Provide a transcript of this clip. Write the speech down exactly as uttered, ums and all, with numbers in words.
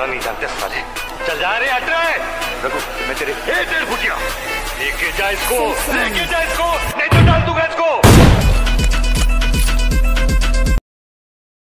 नहीं जानते साले। चल जा रहे हट रहे। रघु मैं तेरे ए तेरे फुटिया लेके जा इसको, लेके जा इसको, नहीं तो डाल दूंगा इसको।